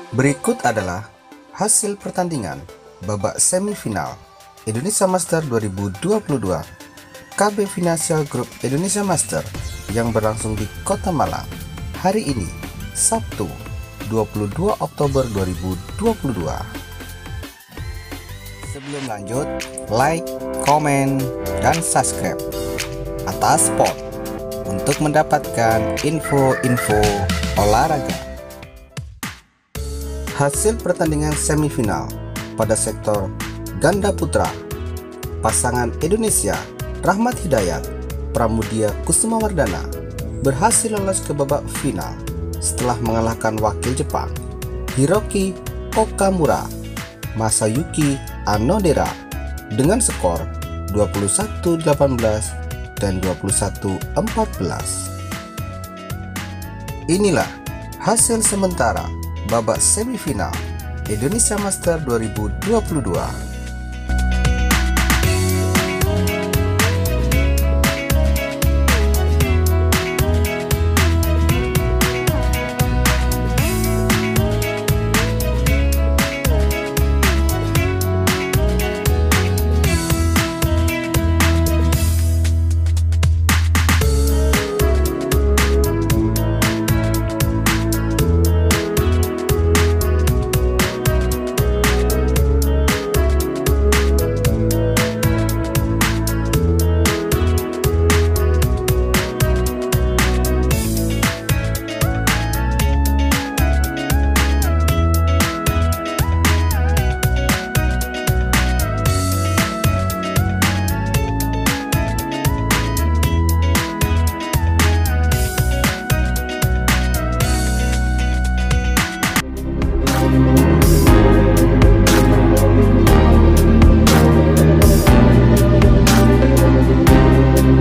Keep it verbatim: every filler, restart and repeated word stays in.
Berikut adalah hasil pertandingan babak semifinal Indonesia Master dua ribu dua puluh dua K B Financial Group Indonesia Master yang berlangsung di Kota Malang hari ini, Sabtu dua puluh dua Oktober dua ribu dua puluh dua. Sebelum lanjut, like, komen, dan subscribe atas sport untuk mendapatkan info-info olahraga. Hasil pertandingan semifinal pada sektor ganda putra, pasangan Indonesia Rahmat Hidayat Pramudia Kusumawardana berhasil lolos ke babak final setelah mengalahkan wakil Jepang Hiroki Okamura Masayuki Anodera dengan skor dua puluh satu delapan belas dan dua puluh satu empat belas. Inilah hasil sementara babak semifinal Indonesia Master dua ribu dua puluh dua.